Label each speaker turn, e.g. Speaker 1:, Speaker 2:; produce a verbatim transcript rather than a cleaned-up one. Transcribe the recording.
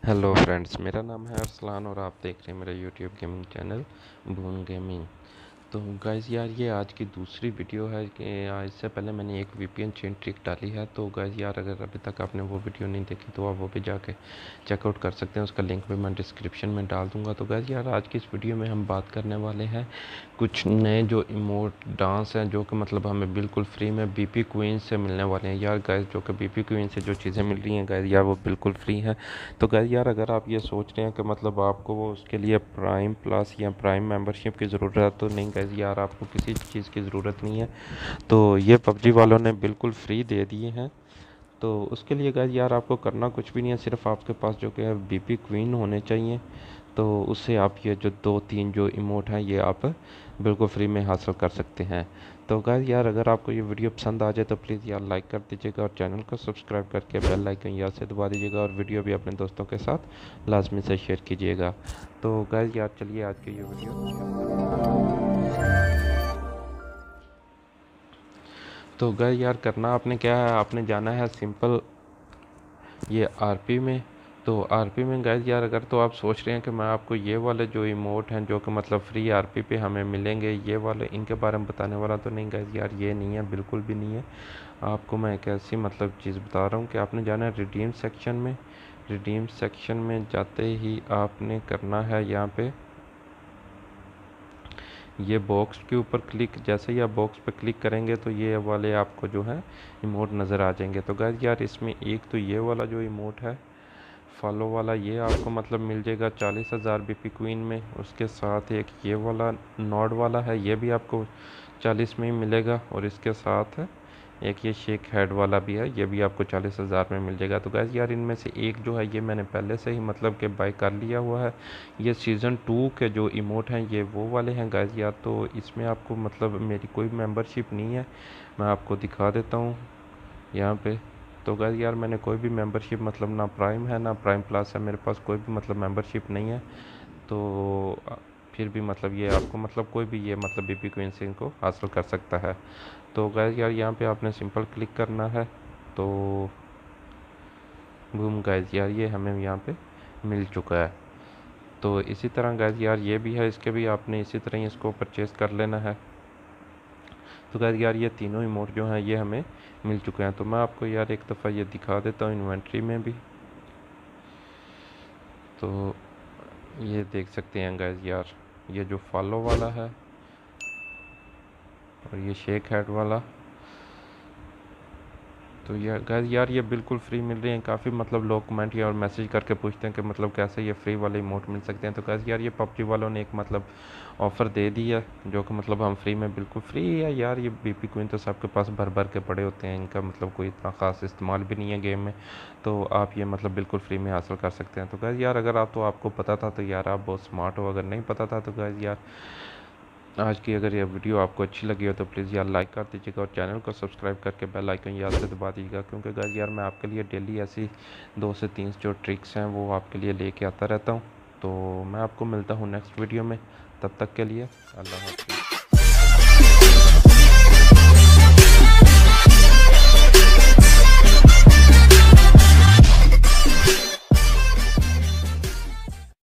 Speaker 1: Hello friends, मेरा नाम है अरसलान और आप देख रहे हैं मेरा YouTube gaming channel Boon gaming. तो गाइज़ यार, ये आज की दूसरी वीडियो है कि आ, इससे पहले मैंने एक वीपीएन चेन ट्रिक डाली है। तो गाइज़ यार, अगर अभी तक आपने वो वीडियो नहीं देखी तो आप वो भी जाके चेकआउट कर सकते हैं। उसका लिंक भी मैं डिस्क्रिप्शन में डाल दूंगा। तो गाइज़ यार, आज की इस वीडियो में हम बात करने वाले हैं कुछ नए जो इमोट डांस हैं, जो कि मतलब हमें बिल्कुल फ्री में बीपी क्वीन से मिलने वाले हैं यार। गाइज़, जो कि बीपी क्वीन से जो चीज़ें मिल रही हैं गाइज़ यार, वो बिल्कुल फ्री हैं। तो गाइज़ यार, अगर आप ये सोच रहे हैं कि मतलब आपको वो उसके लिए प्राइम प्लस या प्राइम मेंबरशिप की ज़रूरत है, तो नहीं गाइज़ यार, आपको किसी चीज़ की ज़रूरत नहीं है। तो ये पबजी वालों ने बिल्कुल फ्री दे दिए हैं। तो उसके लिए गाइज़ यार, आपको करना कुछ भी नहीं है, सिर्फ आपके पास जो कि है बीपी क्वीन होने चाहिए। तो उससे आप ये जो दो तीन जो इमोट हैं, ये आप बिल्कुल फ्री में हासिल कर सकते हैं। तो गाइस यार, अगर आपको ये वीडियो पसंद आ जाए तो प्लीज़ यार लाइक कर दीजिएगा और चैनल को सब्सक्राइब करके बेल आइकन याद से दबा दीजिएगा और वीडियो भी अपने दोस्तों के साथ लाजमी से शेयर कीजिएगा। तो गाइस यार, चलिए आज की ये वीडियो। तो गाइस यार, करना आपने क्या है, आपने जाना है सिंपल ये आरपी में। तो आरपी में गाइस यार, अगर तो आप सोच रहे हैं कि मैं आपको ये वाले जो इमोट हैं जो कि मतलब फ्री आरपी पे हमें मिलेंगे, ये वाले इनके बारे में बताने वाला, तो नहीं गाइस यार, ये नहीं है, बिल्कुल भी नहीं है। आपको मैं एक ऐसी मतलब चीज़ बता रहा हूँ कि आपने जाना है रिडीम सेक्शन में। रिडीम सेक्शन में जाते ही आपने करना है यहाँ पे ये बॉक्स के ऊपर क्लिक। जैसे ही आप बॉक्स पे क्लिक करेंगे तो ये वाले आपको जो है इमोट नज़र आ जाएंगे। तो गाइस यार, इसमें एक तो ये वाला जो इमोट है फॉलो वाला, ये आपको मतलब मिल जाएगा चालीस हज़ार बीपी क्वीन में। उसके साथ एक ये वाला नॉड वाला है, ये भी आपको चालीस में ही मिलेगा। और इसके साथ एक ये शेक हेड वाला भी है, ये भी आपको चालीस हज़ार में मिल जाएगा। तो गैस यार, इनमें से एक जो है ये मैंने पहले से ही मतलब कि बाय कर लिया हुआ है। ये सीज़न टू के जो इमोट हैं ये वो वाले हैं गैस यार। तो इसमें आपको मतलब मेरी कोई मेंबरशिप नहीं है, मैं आपको दिखा देता हूँ यहाँ पे। तो गैस यार, मैंने कोई भी मेंबरशिप मतलब ना प्राइम है ना प्राइम प्लस है, मेरे पास कोई भी मतलब मेंबरशिप नहीं है। तो फिर भी मतलब ये आपको मतलब कोई भी ये मतलब बीपी क्वीन से इनको हासिल कर सकता है। तो गाइस यार, यहाँ पे आपने सिंपल क्लिक करना है। तो बूम गाइस यार, ये हमें यहाँ पे मिल चुका है। तो इसी तरह गाइस यार, ये भी है, इसके भी आपने इसी तरह ही इसको परचेज़ कर लेना है। तो गाइस यार, ये तीनों इमोट जो हैं ये हमें मिल चुके हैं। तो मैं आपको यार एक दफ़ा ये दिखा देता हूँ इन्वेंट्री में भी। तो ये देख सकते हैं गाइस यार, ये जो फॉलो वाला है और ये शेक हेड वाला, तो यार गाइस यार, ये बिल्कुल फ्री मिल रही हैं। काफ़ी मतलब लोग कमेंट या और मैसेज करके पूछते हैं कि मतलब कैसे ये फ्री वाले इमोट मिल सकते हैं। तो गाइस यार, ये पबजी वालों ने एक मतलब ऑफ़र दे दी है जो कि मतलब हम फ्री में बिल्कुल फ्री है यार। ये बीपी क्वीन तो सबके पास भर भर के पड़े होते हैं, इनका मतलब कोई इतना ख़ास इस्तेमाल भी नहीं है गेम में। तो आप ये मतलब बिल्कुल फ्री में हासिल कर सकते हैं। तो गाइस यार, अगर आप तो आपको पता था तो यार आप बहुत स्मार्ट हो, अगर नहीं पता था तो गाइस यार, आज की अगर ये वीडियो आपको अच्छी लगी हो तो प्लीज़ यार लाइक कर दीजिएगा और चैनल को सब्सक्राइब करके बेल आइकन याद से दबा दीजिएगा। क्योंकि गाइस यार, मैं आपके लिए डेली ऐसी दो से तीन जो ट्रिक्स हैं वो आपके लिए लेके आता रहता हूँ। तो मैं आपको मिलता हूँ नेक्स्ट वीडियो में, तब तक के लिए अल्लाह हाफ़िज़।